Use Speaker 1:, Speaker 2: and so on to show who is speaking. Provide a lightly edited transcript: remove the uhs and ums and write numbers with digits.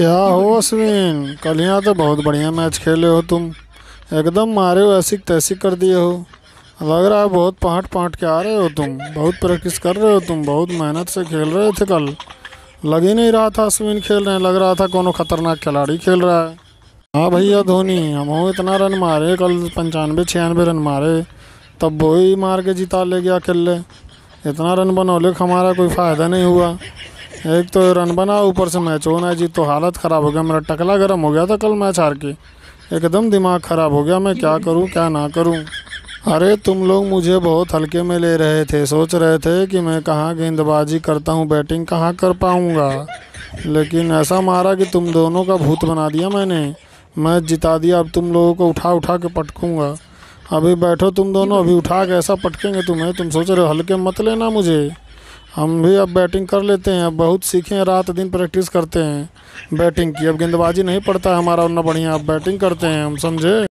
Speaker 1: क्या हो अश्विन, कल यहाँ तो बहुत बढ़िया मैच खेले हो तुम। एकदम मारे हो, ऐसी तैसी कर दिए हो। लग रहा है बहुत पाट पाट के आ रहे हो तुम, बहुत प्रैक्टिस कर रहे हो तुम, बहुत मेहनत से खेल रहे थे कल। लग ही नहीं रहा था अश्विन खेल रहे हैं, लग रहा था कोनो खतरनाक खिलाड़ी खेल रहा है। हाँ भैया धोनी, हम इतना रन मारे कल, 95-96 रन मारे, तब वो ही मार के जिता ले गया अकेले। इतना रन बनौले का हमारा कोई फ़ायदा नहीं हुआ। एक तो रन बना, ऊपर से मैच होना जी, तो हालत ख़राब हो गया मेरा, टकला गर्म हो गया था कल मैच हार के। एकदम दिमाग ख़राब हो गया, मैं क्या करूं क्या ना करूं। अरे तुम लोग मुझे बहुत हल्के में ले रहे थे, सोच रहे थे कि मैं कहाँ गेंदबाजी करता हूँ, बैटिंग कहाँ कर पाऊँगा। लेकिन ऐसा मारा कि तुम दोनों का भूत बना दिया मैंने। मैच जिता दिया, अब तुम लोगों को उठा उठा के पटकूँगा। अभी बैठो तुम दोनों, अभी उठा के ऐसा पटकेंगे तुम्हें। तुम सोच रहे हो हल्के मत लेना मुझे। हम भी अब बैटिंग कर लेते हैं, अब बहुत सीखे हैं, रात दिन प्रैक्टिस करते हैं बैटिंग की। अब गेंदबाजी नहीं पड़ता है हमारा उतना बढ़िया, अब बैटिंग करते हैं हम, समझे।